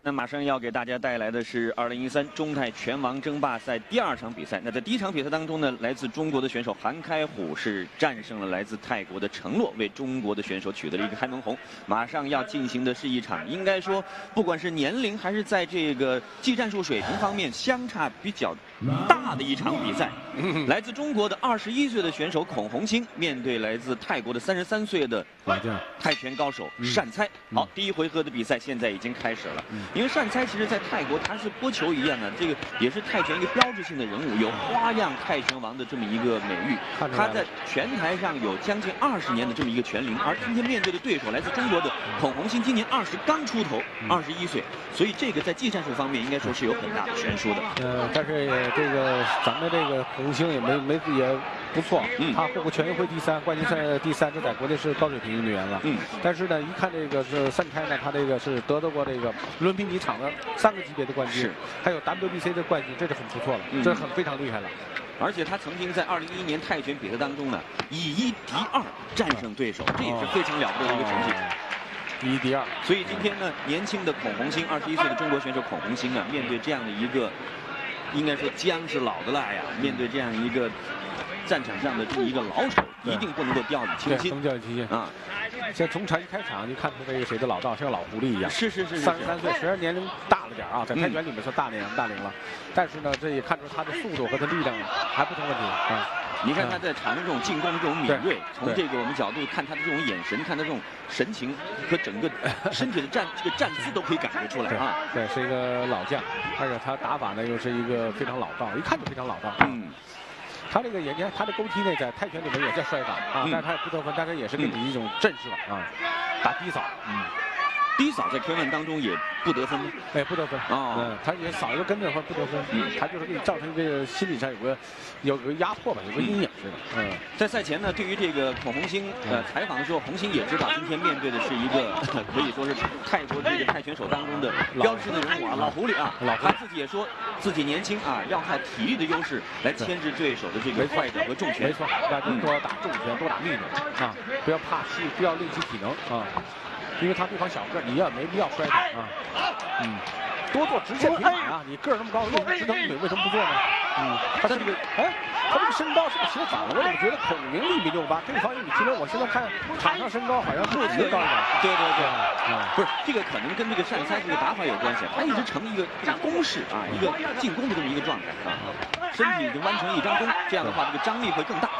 那马上要给大家带来的是2013中泰拳王争霸赛第2场比赛。那在第1场比赛当中呢，来自中国的选手韩开虎是战胜了来自泰国的程洛，为中国的选手取得了一个开门红。马上要进行的是一场，应该说不管是年龄还是在这个技战术水平方面相差比较大的一场比赛。来自中国的21岁的选手孔红星面对来自泰国的33岁的泰拳高手单猜。好，第1回合的比赛现在已经开始了。因为单猜其实在泰国他是波球一样的，这个也是泰拳一个标志性的人物，有花样泰拳王的这么一个美誉。他在拳台上有将近20年的这么一个拳龄，而今天面对的对手来自中国的孔红星，今年20刚出头，21岁，所以这个在技战术方面应该说是有很大的悬殊的。 但是这个咱们这个红星也也不错，他获过全运会第3，冠军赛第3，这在国内是高水平运动员了。但是呢，一看这个是单猜呢，他这个是得到过这个伦比尼场的3个级别的冠军，还有 WBC 的冠军，这是很不错了，这是非常厉害了。 而且他曾经在2011年泰拳比赛当中呢，以1敌2战胜对手，这也是非常了不得的一个成绩。 以1敌2， 所以今天呢，年轻的孔红星，21岁的中国选手孔红星啊，面对这样的一个，应该说姜是老的辣呀，面对这样一个战场上的这么一个老手，一定不能够掉以轻心。 不能掉以轻心啊！现在从一开场就看出这个谁的老道，像老狐狸一样。是33岁，虽然年龄大了点啊，在泰拳里面算大龄了，但是呢，这也看出他的速度和他力量还不成问题啊。 你看他在场上这种进攻的这种敏锐，从这个我们角度看他的这种眼神，看他这种神情和整个身体的站姿都可以感觉出来啊。 对，是一个老将，而且他打法呢又是一个非常老道，一看就非常老道。他这个也，你看他的勾踢呢，在泰拳里面也叫摔法啊，但是他也不得分，但是也是给你一种震慑啊，打低扫， 低扫在拳腕当中也不得分吗？ 哎，不得分啊，他也扫一个跟着或不得分，他就是给你造成这个心理上有个压迫吧，有个阴影似的。 在赛前呢，对于这个孔红星采访的时候，红星也知道今天面对的是一个可以说是泰国这个泰拳手当中的标志性的人物啊，老狐狸啊。他自己也说自己年轻啊，要靠体力的优势来牵制对手的这个快掌和重拳。 没错，那就多打重拳，多打力量啊，不要怕虚，不要吝惜体能啊。因为他对方小个，你没必要摔他啊。多做直线平板啊！你个儿那么高，直蹬腿为什么不做呢？他这个他这个身高是不是写反了？我怎么觉得孔明1.68米，对方1.76米？我现在看场上身高好像不特高一点。对， 不是这个可能跟这个单猜这个打法有关系，他一直成一个攻势啊，一个进攻的这么一个状态啊，身体已经弯成一张弓，这样的话这个张力会更大。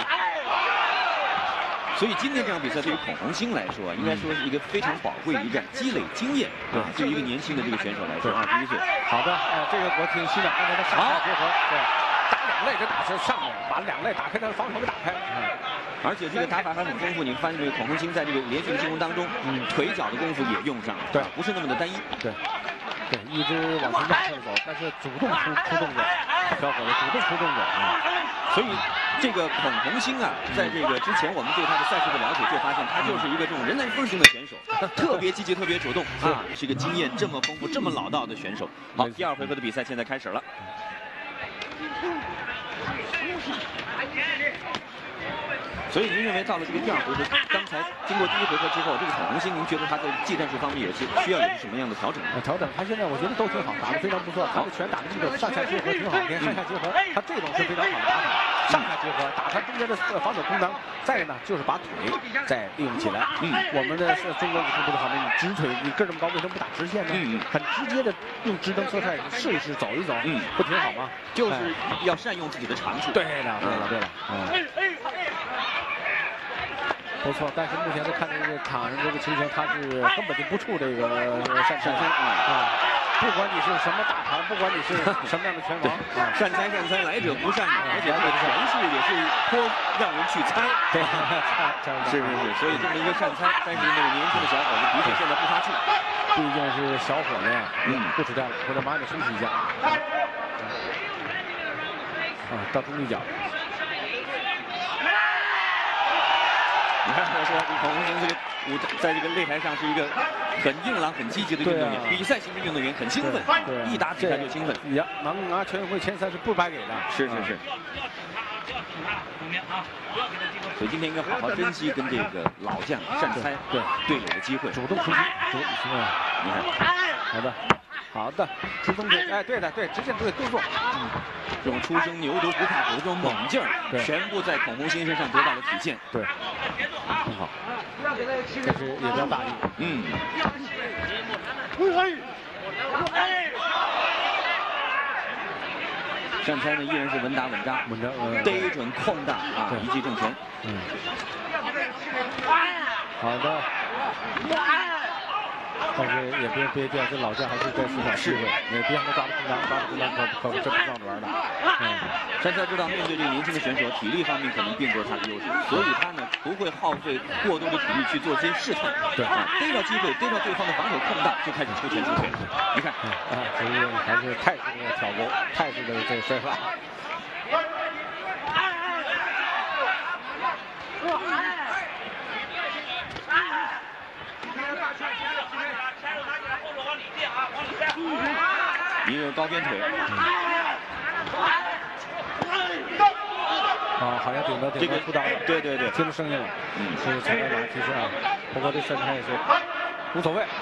所以今天这场比赛对于孔红星来说，应该说是一个非常宝贵的一战，积累经验啊。对于一个年轻的这个选手来说，21岁。 好的，这个我挺欣赏刚才他上下结合，对，打2肋，这打是上面，把2肋打开，他的防守给打开。 而且这个打法还很丰富，你发现这个孔红星在这个连续的进攻当中，腿脚的功夫也用上了，对，不是那么的单一。对， 一直往前压着走，但是主动出动作，小伙子主动出动作啊。 所以这个孔红星啊，在这个之前我们对他的赛事的了解，就发现他就是一个这种人来疯型的选手，特别积极，特别主动啊，是一个经验这么丰富、这么老道的选手。好，第2回合的比赛现在开始了。所以您认为到了这个第2回合，刚才经过第1回合之后，这个孔红星，您觉得他在技战术方面需要有什么样的调整？ 调整，他现在我觉得都挺好，打得非常不错。他的拳打的这个上下结合挺好，你看上下结合，他这种是非常好的打法，上下结合，打他中间的防守空当。再呢，就是把腿再利用起来。我们的是中国武术不是好吗？你直腿，你个这么高，为什么不打直线呢？很直接的用直蹬姿态试一试，走一走，不挺好吗？ 就是要善用自己的长处。 对了。不错，但是目前看这个场上这个情形，他是根本就不触这个单猜啊！不管你是什么大盘，不管你是什么样的拳王， 单猜来者不善，而且这个拳术也是颇让人去猜。是，所以这么一个单猜，但是那个年轻的小伙子的确现在不发怵， 毕竟是小伙子呀，不出战了，或者马上休息一下。到中立脚。 你看，我说孔红星这个在这个擂台上是一个很硬朗、很积极的运动员，比赛型的运动员，很兴奋，一打比赛就兴奋。 能拿全运会前3是不白给的。 是。所以今天应该好好珍惜跟这个老将单猜对垒的机会， 主动出击，你看。 好的，好的，直中腿，哎，对的，对，直线对动作， 这种初生牛犊不怕虎的这种猛劲儿，全部在孔红星身上得到了体现。 对，很好，这是也叫大意。 善猜呢依然是稳打稳扎，逮准空档啊，一记正拳。 好的。但是也别掉，这老将还是在思考机会，别让他抓住空档，抓住空档可真不让着玩的。 善猜知道面对这个年轻的选手，体力方面可能并不是他的优势，所以他呢不会耗费过多的体力去做些试探。对啊，逮着机会，逮着对方的防守空档，就开始出拳出腿。你看， 这个还是泰式的挑钩，泰式的这个摔法。 一个高边腿， 好像顶到出裆了， 对， 听着声音了，是裁判马上提示啊，不过这身材也是无所谓，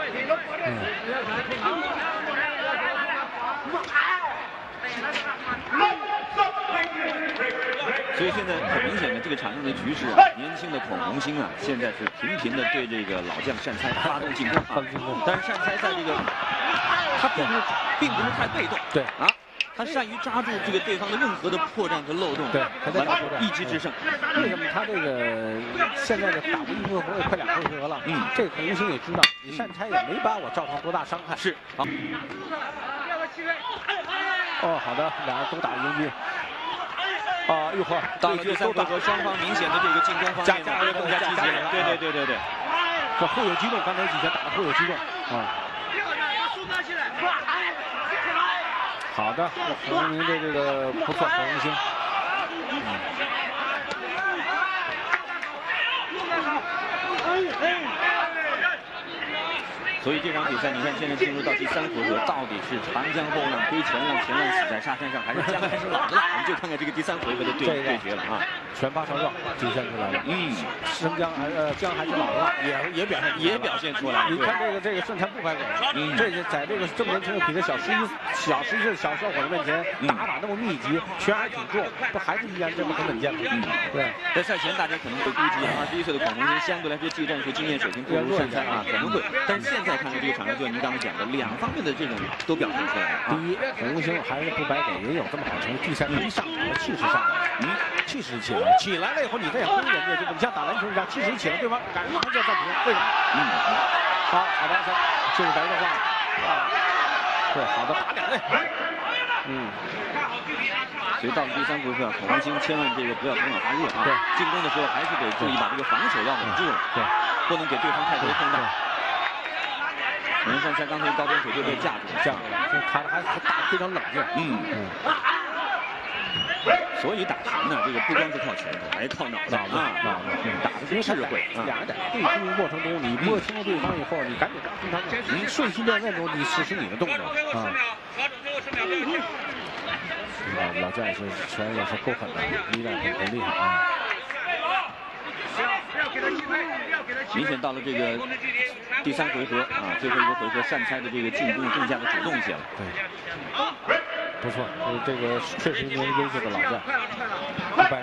所以现在很明显的这个场上的局势，年轻的孔红星啊，现在是频频的对这个老将善猜发动进攻啊，但是善猜在这个他并不是太被动， 对啊。 他善于抓住这个对方的任何的破绽和漏洞， 对，他在一击制胜。 为什么他这个现在的打不一回合快2回合了？这个孔红星也知道，你善猜也没把我造成多大伤害。 是好。 好的，俩人都打赢局。一会儿到了第3回合，双方明显的这个进攻方面呢更加积极了。对， 这互有激动，刚才几拳打的互有激动好的，孔红星这个不错，孔红星。 所以这场比赛，你看现在进入到第3回合，到底是长江后浪推前浪，前浪死在沙滩上，还是姜还是老的辣？我们就看看这个第3回合的对决了啊！ 拳发上绕，体现出来了。生姜姜还是老的辣，也表现出来。你看这个顺才不白给，这是在这个这么年轻的比这小11岁的小小伙子面前打那么密集，拳还挺重，不还是依然这么很稳健吗？对。 在赛前大家可能会估计21岁的孔红星相对来说技战术经验水平不如善猜啊，可能会，但是现在看看这个场上，就像您刚才讲的，两方面的这种都表现出来了。 第一，孔红星还是不白给，也有这么好成绩。第三，一上场的气势上来了，气势起来，起来了以后，你再轰人家，就你像打篮球一样，气势一起来，对方赶上就要暂停，为什么？好的，这是白热化了对，好的，打2位。 所以到了第3回合，孔红星千万这个不要头脑发热啊！对，进攻的时候还是得注意把这个防守要稳住了，对，不能给对方太多的空档。善猜刚才高边腿就被架住了， 他还打得非常冷静。 所以打拳呢，这个不光是靠拳头，还靠脑子啊，打的是智慧。 俩人在对攻过程中，你摸清了对方以后，你赶紧抓住他们，你瞬息变幻中，你实施你的动作啊。老将也是拳也是够狠的，力量很厉害啊。 明显到了这个第3回合啊，最后一个回合，善猜的这个进攻更加的主动一些了。 对，不错，这个确实是优秀的老将，不败者。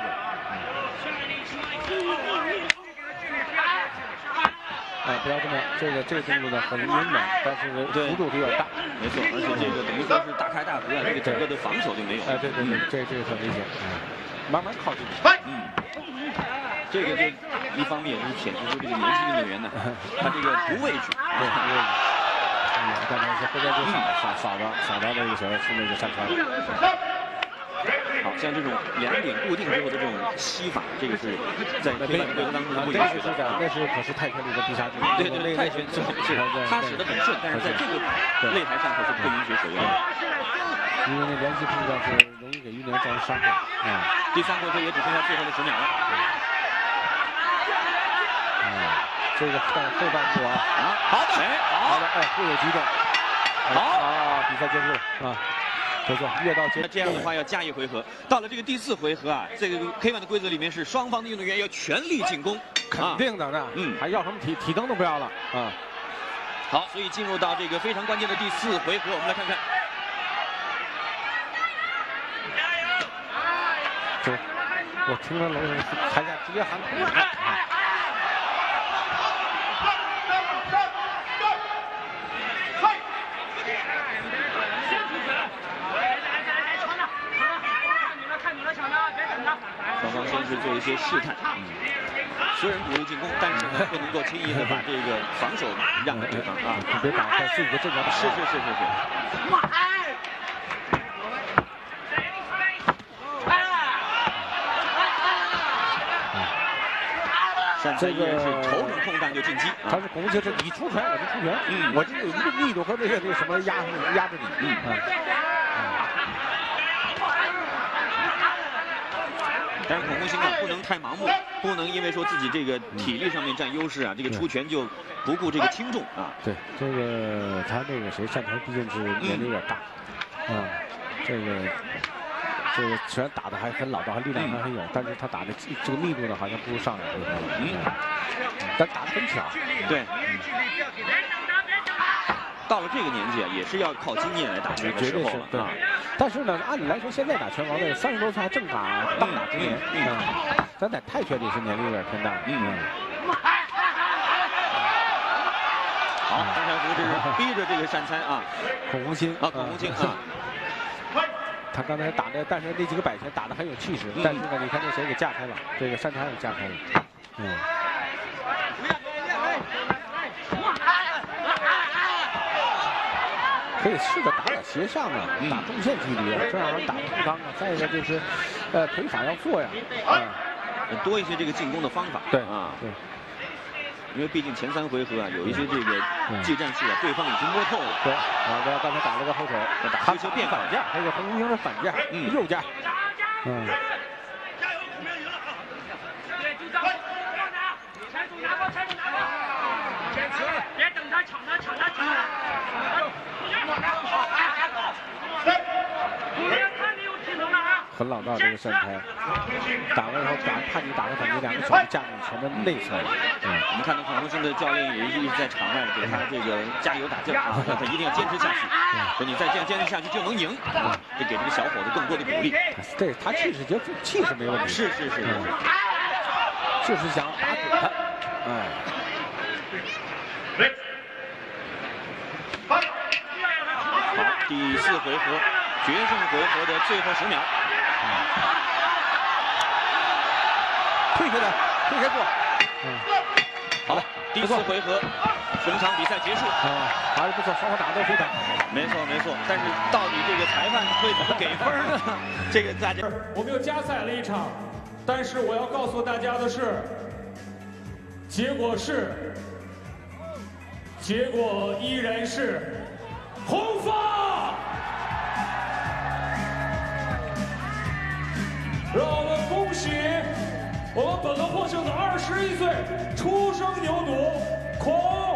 不要这么，这个动作呢很温暖，但是幅度有点大。 没错，而且这个等于说是大开大合啊，这个整个的防守就没有。 对，这个很危险。慢慢靠近。 这个就一方面也是显示出这个年轻运动员呢，他这个不畏惧。对，不畏惧。 刚才是后边就扫到这个小是那个善猜。 好像这种2点固定之后的这种吸法，这个是在黑板规则当中不允许的。 那是可是泰拳里的必杀技。 对，泰拳是他使得很顺，但是在这个擂台上可是不允许使用的。 因为那连续碰撞是容易给运动员造成伤害。 第3回合也只剩下最后的10秒了。 这个后半部好的， 互有激动。比赛结束了啊。没错，越到这样的话要加1回合。到了这个第4回合啊，这个 K1 的规则里面是双方的运动员要全力进攻， 肯定的呢。还要什么体灯都不要了啊。 好，所以进入到这个非常关键的第4回合，我们来看看。 对，我听了楼上台下直接喊口号。 双方先是做一些试探，虽然鼓励进攻，但是不能够轻易的把这个防守让给对方啊， 别打在自己的阵脚打。 是。单才依然是头等空档就进击， 他是攻击是你出拳我就出拳，我就有一个密度和这个什么压着你， 但是孔红星啊，不能太盲目，不能因为说自己这个体力上面占优势啊，这个出拳就不顾这个轻重啊。 对，这个他那个谁单才毕竟是年龄有点大，这个拳打的还很老道，还力量还很有，但是他打的这个密度呢，好像不如上两回合了。但打得很巧。 对。到了这个年纪啊，也是要靠经验来打拳的时候了啊。 但是呢，按理来说，现在打拳王的30多岁还正当打之年。咱在泰拳里是年龄有点偏大。 好，刚才胡志逼着这个单才啊， 孔红星啊，孔红星啊。 他刚才打的，但是那几个摆拳打得很有气势，但是呢，你看这谁给架开了，这个单才给架开了，可以试着打斜上啊，打中线距离啊，这样打空当啊。再一个就是，腿法要做呀， 多一些这个进攻的方法。 对啊，对。因为毕竟前3回合啊，有一些这个技战术啊，对方已经摸透了。 对，刚才打了个后手， 打一些变反架， 那个洪红星是反架，右架， 别等他抢他。 很老道这个单才，打完以后怕你打个反击，两个手架你拳的内侧。 我们看到孔红星的教练也一直在场外给他这个加油打劲啊，让他一定要坚持下去。说你再这样坚持下去就能赢，就给这个小伙子更多的鼓励。 对他气势没问题。 是， 就是想打准他。 好，第4回合，决胜回合的最后10秒。 退开过。 好了，第4回合，本场比赛结束。 还是不错，双方打得都非常好。 没错。但是到底这个裁判会怎么给分呢？这个大家我们又加赛了一场，但是我要告诉大家的是，结果依然是红方。让我们恭喜我们本轮获胜的21岁初生牛犊孔